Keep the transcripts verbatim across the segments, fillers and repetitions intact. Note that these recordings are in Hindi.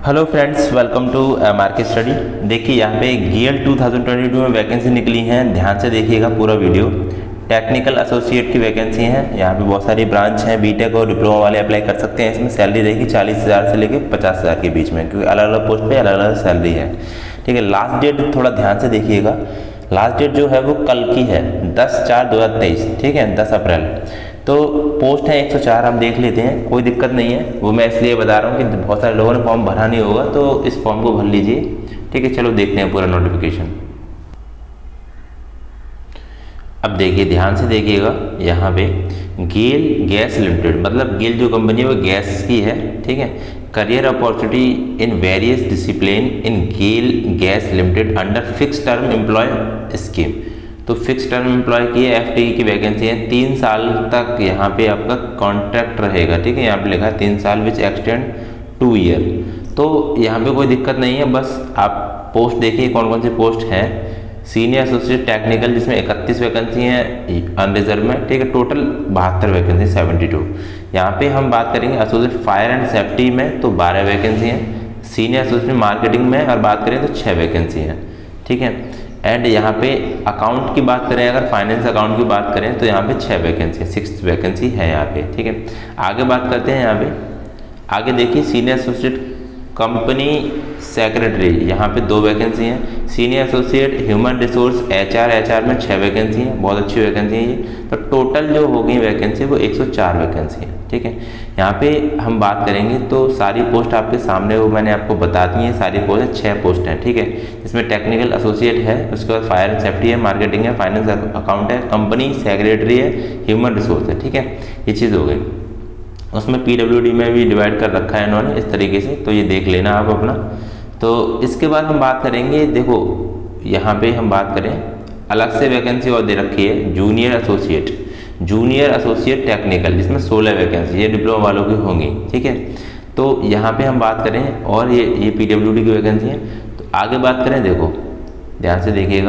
Hello friends, welcome to market study. देखिए यहाँ पे गेल दो हज़ार बाईस में वैकेंसी निकली हैं, ध्यान से देखिएगा पूरा वीडियो। टेक्निकल एसोसिएट की वैकेंसी है, यहाँ पे बहुत सारी ब्रांच हैं, बीटेक और डिप्लोमा वाले अप्लाई कर सकते हैं। इसमें सैलरी रहेगी चालीस हज़ार से लेकर पचास हज़ार के बीच में, क्योंकि अलग अलग पोस्ट पे अलग अलग सैलरी है। ठीक है, लास्ट डेट थोड़ा ध्यान से देखिएगा। लास्ट डेट जो है वो कल की है, दस चार दो हज़ार तेईस। ठीक है, दस अप्रैल। तो पोस्ट है एक सौ चार, हम देख लेते हैं, कोई दिक्कत नहीं है। वो मैं इसलिए बता रहा हूँ कि बहुत सारे लोगों ने फॉर्म भरा नहीं होगा, तो इस फॉर्म को भर लीजिए। ठीक है, चलो देखते हैं पूरा नोटिफिकेशन। अब देखिए, ध्यान से देखिएगा, यहाँ पे गेल गैस लिमिटेड, मतलब गेल जो कंपनी है वो गैस की है। ठीक है, career opportunity in various discipline in GAIL gas limited under fix term employ scheme. तो फिक्स टर्म एम्प्लॉय की है, एफटीई की वैकेंसी है। तीन साल तक यहाँ पे आपका कॉन्ट्रैक्ट रहेगा। ठीक है, यहाँ पे लिखा है तीन साल विच एक्सटेंड टू ईयर। तो यहाँ पे कोई दिक्कत नहीं है, बस आप पोस्ट देखिए कौन कौन सी पोस्ट हैं। सीनियर एसोसिएट टेक्निकल, जिसमें इकतीस वैकेंसी हैं अनरिजर्व में। ठीक है, टोटल बहत्तर वैकेंसी, सेवेंटी टू। यहाँ पे हम बात करेंगे एसोसिएट फायर एंड सेफ्टी में, तो बारह वैकेंसी हैं। सीनियर एसोसिएट मार्केटिंग में और बात करें तो छः वैकेंसी हैं। ठीक है, एंड यहाँ पे अकाउंट की बात करें, अगर फाइनेंस अकाउंट की बात करें तो यहाँ पे छः वैकेंसी, सिक्स वैकेंसी है यहाँ पे। ठीक है, आगे बात करते हैं। यहाँ पे आगे देखिए, सीनियर एसोसिएट कंपनी सेक्रेटरी, यहाँ पे दो वैकेंसी हैं। Senior associate human resource HR, HR में छः वैकेंसी हैं, बहुत अच्छी वैकेंसी है ये। तो टोटल जो होगी वैकेंसी वो एक सौ चार वैकेंसी है। ठीक है, यहाँ पे हम बात करेंगे तो सारी पोस्ट आपके सामने वो मैंने आपको बता दी है। सारी पोस्ट है, छः पोस्ट हैं। ठीक है, इसमें टेक्निकल एसोसिएट है, उसके बाद फायर एंड सेफ्टी है, मार्केटिंग है, फाइनेंस अकाउंट है, कंपनी सेक्रेटरी है, ह्यूमन रिसोर्स है। ठीक है, ये चीज़ हो गई। उसमें पीडब्ल्यूडी में भी डिवाइड कर रखा है इन्होंने इस तरीके से, तो ये देख लेना आप अपना। तो इसके बाद हम बात करेंगे, देखो यहाँ पे हम बात करें, अलग से वैकेंसी और दे रखी है junior associate, junior associate technical, जिसमें सोलह वैकेंसी, ये डिप्लोमा वालों की होंगी। ठीक है, तो यहाँ पे हम बात करें, और ये ये पीडब्ल्यूडी की वैकेंसी है। तो आगे बात करें, देखो ध्यान से देखिएगा,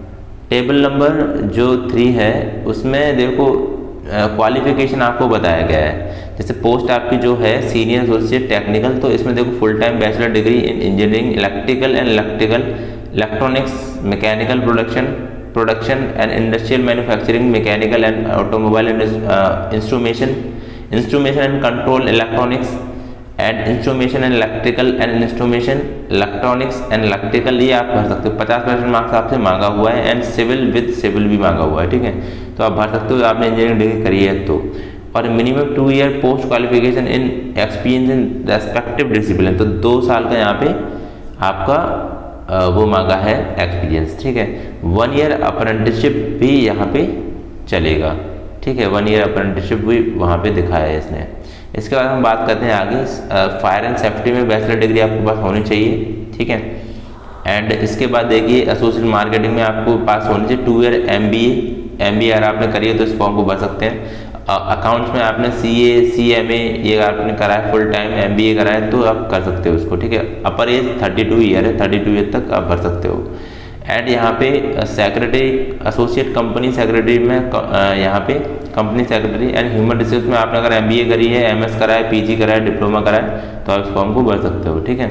टेबल नंबर जो थ्री है उसमें देखो क्वालिफिकेशन आपको बताया गया है। जैसे पोस्ट आपकी जो है सीनियर एसोसिएट टेक्निकल, तो इसमें देखो full time bachelor degree in engineering electrical and electrical electronics mechanical production production and industrial manufacturing mechanical and automobile instrumentation instrumentation and control electronics and instrumentation and electrical and instrumentation electronics and electrical, ये आप भर सकते हो। पचास परसेंट मार्क्स आपसे मांगा हुआ है, एंड सिविल विद सिविल भी मांगा हुआ है। ठीक है, तो आप भर सकते हो, आपने इंजीनियरिंग डिग्री करी है तो। और minimum two year post qualification in experience in respective discipline, तो दो साल का यहाँ पे आपका वो मांगा है एक्सपीरियंस। ठीक है, वन ईयर अप्रेंटिसशिप भी यहाँ पे चलेगा। ठीक है, वन ईयर अप्रेंटिसशिप भी वहाँ पे दिखाया है इसने। इसके बाद हम बात करते हैं आगे, फायर एंड सेफ्टी में बैचलर डिग्री आपके पास होनी चाहिए। ठीक है, एंड इसके बाद देखिए एसोसिएट मार्केटिंग में आपको पास होनी चाहिए two year M B A M B A अगर आपने करी है तो इस फॉर्म को भर सकते हैं। अकाउंट्स में आपने सी ए सी एम ए ये अगर आपने करा है, full time M B A करा है तो आप कर सकते हो उसको। ठीक है, upper age thirty two year है, थर्टी टू ईयर तक आप भर सकते हो। एंड यहाँ पे सेक्रेटरी एसोसिएट कंपनी सेक्रेटरी में यहाँ पे company secretary and human resource में आपने अगर एम बी ए करी है, एम एस करा है, पी जी करा है, डिप्लोमा करा है, तो आप इस फॉर्म को भर सकते हो। ठीक है,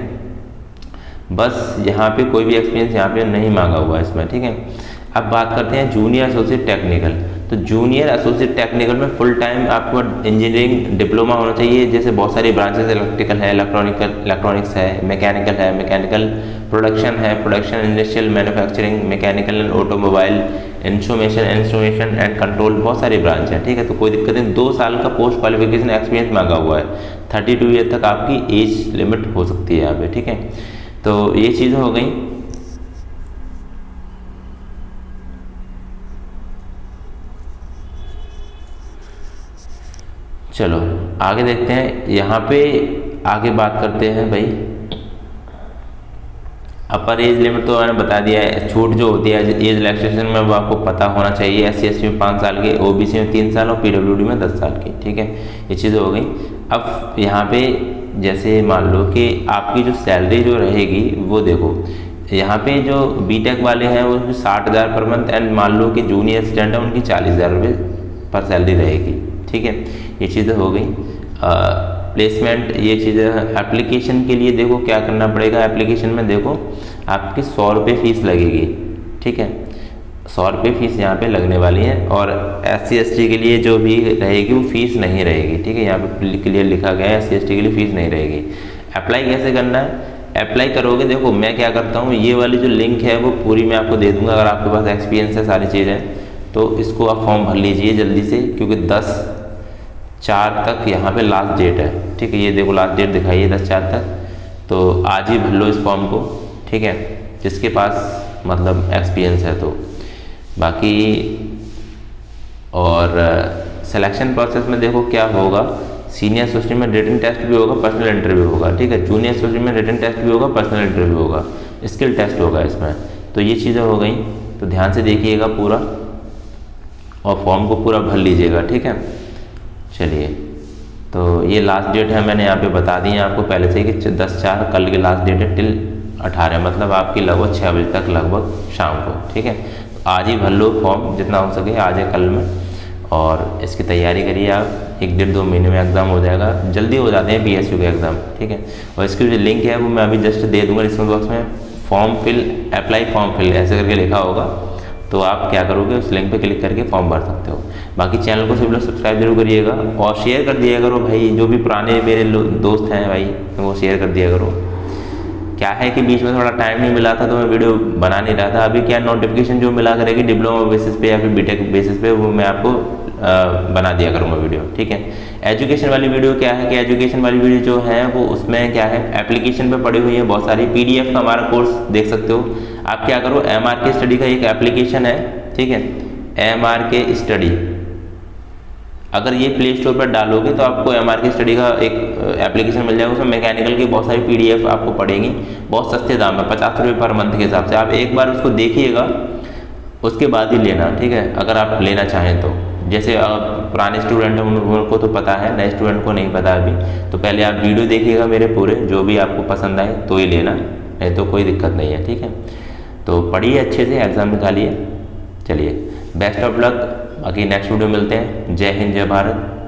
बस यहाँ पे कोई भी एक्सपीरियंस यहाँ पे नहीं मांगा हुआ है इसमें। ठीक है, अब बात करते हैं जूनियर एसोसिएट टेक्निकल। तो जूनियर एसोसिएट टेक्निकल में फुल टाइम आपको इंजीनियरिंग डिप्लोमा होना चाहिए। जैसे बहुत सारी ब्रांचेस, इलेक्ट्रिकल है, इलेक्ट्रॉनिकल इलेक्ट्रॉनिक्स है, मैकेनिकल है, मैकेनिकल प्रोडक्शन है, production industrial manufacturing mechanical and automobile instrumentation instrumentation and control, बहुत सारी ब्रांच है। ठीक है, तो कोई दिक्कत नहीं। दो साल का पोस्ट क्वालिफिकेशन एक्सपीरियंस मांगा हुआ है, थर्टी टू ईयर तक आपकी एज लिमिट हो सकती है यहाँ पे। ठीक है, तो ये चीज़ हो गई। चलो आगे देखते हैं, यहाँ पे आगे बात करते हैं भाई। अपर एज लिमिट तो मैंने बता दिया है, छूट जो होती है एज रिलैक्सेशन में वो आपको पता होना चाहिए। एस सी एस सी में पाँच साल के, ओ बी सी में तीन साल और पी डब्ल्यू डी में दस साल की। ठीक है, ये चीज़ हो गई। अब यहाँ पे जैसे मान लो कि आपकी जो सैलरी जो रहेगी वो देखो, यहाँ पे जो बीटेक वाले हैं वो साठ हज़ार पर मंथ, एंड मान लो कि जूनियर स्टूडेंट है उनकी चालीस हज़ार रुपये पर सैलरी रहेगी। ठीक है, ये चीज़ें हो गई। प्लेसमेंट ये चीज़ें। एप्लीकेशन के लिए देखो क्या करना पड़ेगा, एप्लीकेशन में देखो आपकी सौ रुपये फीस लगेगी, ठीक है, सौ रुपये फीस यहाँ पे लगने वाली है। और एस सी एस टी के लिए जो भी रहेगी वो फीस नहीं रहेगी, ठीक है, यहाँ पे क्लियर लिखा गया है एस सी एस टी के लिए फीस नहीं रहेगी। अप्लाई कैसे करना है, अप्लाई करोगे, देखो मैं क्या करता हूँ, ये वाली जो लिंक है वो पूरी मैं आपको दे दूँगा, अगर आपके पास एक्सपीरियंस है सारी चीज़ें तो इसको आप फॉर्म भर लीजिए जल्दी से, क्योंकि दस चार तक यहाँ पे लास्ट डेट है, ठीक है, ये देखो लास्ट डेट दिखाइए दस चार तक, तो आज ही भर लो इस फॉर्म को, ठीक है, जिसके पास मतलब एक्सपीरियंस है तो। बाकी और सिलेक्शन प्रोसेस में देखो क्या होगा, सीनियर एसोसिएट में रिटन टेस्ट भी होगा, पर्सनल इंटरव्यू होगा, ठीक है, जूनियर एसोसिएट में रिटन टेस्ट भी होगा, पर्सनल इंटरव्यू होगा, स्किल टेस्ट होगा इसमें। तो ये चीज़ें हो गई, तो ध्यान से देखिएगा पूरा और फॉर्म को पूरा भर लीजिएगा, ठीक है। चलिए, तो ये लास्ट डेट है, मैंने यहाँ पे बता दी है आपको पहले से कि दस चार कल की लास्ट डेट है टिल अठारह, मतलब आपकी लगभग छः बजे तक लगभग शाम को, ठीक है। आज ही भर लो फॉर्म जितना हो सके, आज है कल में, और इसकी तैयारी करिए आप, एक डेढ़ दो महीने में एग्ज़ाम हो जाएगा, जल्दी हो जाते हैं पी एस यू के एग्ज़ाम, ठीक है। और इसकी जो लिंक है वो मैं अभी जस्ट दे दूँगा डिस्क्रिप्शन बॉक्स में, form fill apply form fill ऐसे करके लिखा होगा, तो आप क्या करोगे उस लिंक पे क्लिक करके फॉर्म भर सकते हो। बाकी चैनल को सभी लोग सब्सक्राइब जरूर करिएगा और शेयर कर दिया करो भाई, जो भी पुराने मेरे दोस्त हैं भाई तो वो शेयर कर दिया करो। क्या है कि बीच में थोड़ा टाइम नहीं मिला था तो मैं वीडियो बना नहीं रहा था, अभी क्या नोटिफिकेशन जो मिला करेगी डिप्लोमा बेसिस पे या फिर बीटेक बेसिस पे वो मैं आपको आ, बना दिया करूँगा वीडियो, ठीक है। एजुकेशन वाली वीडियो क्या है कि एजुकेशन वाली वीडियो जो है वो उसमें क्या है एप्लीकेशन पे पड़ी हुई है बहुत सारी, पीडीएफ का हमारा कोर्स देख सकते हो आप। क्या करो, एम आर के स्टडी का एक एप्लीकेशन है, ठीक है, एम आर के स्टडी, अगर ये प्ले स्टोर पर डालोगे तो आपको एम आर के स्टडी का एक एप्लीकेशन मिल जाएगा, उसमें मैकेनिकल की बहुत सारी पीडीएफ आपको पड़ेगी, बहुत सस्ते दाम में, पचास रुपये पर मंथ के हिसाब से। आप एक बार उसको देखिएगा उसके बाद ही लेना, ठीक है, अगर आप लेना चाहें तो। जैसे पुराने स्टूडेंट हैं उनको तो पता है, नए स्टूडेंट को नहीं पता अभी, तो पहले आप वीडियो देखिएगा मेरे पूरे, जो भी आपको पसंद आए तो ही लेना, नहीं तो कोई दिक्कत नहीं है, ठीक है। तो पढ़िए अच्छे से, एग्ज़ाम निकालिए। चलिए, बेस्ट ऑफ लक, बाकी नेक्स्ट वीडियो मिलते हैं। जय हिंद, जय भारत।